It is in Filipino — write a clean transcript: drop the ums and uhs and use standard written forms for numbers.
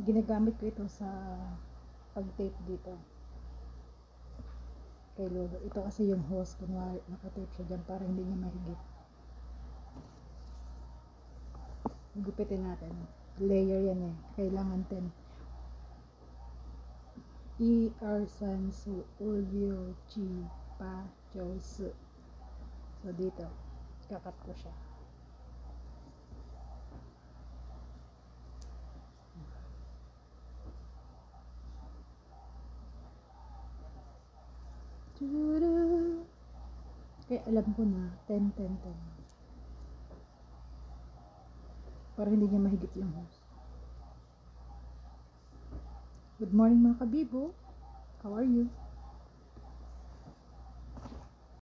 Ginagamit ko ito sa pag-tape dito kay Lolo. Ito kasi yung hose, kunwari nakatape siya dyan para hindi niya mahigit. Gupitin natin. Layer yan eh. Kailangan 10. Sansu Ulvyo Chi Pa Josu. So dito, kakat ko siya. Kaya alam ko na 10, 10, 10. Para hindi niya mahigit yung hose. Good morning mga kabibo. How are you?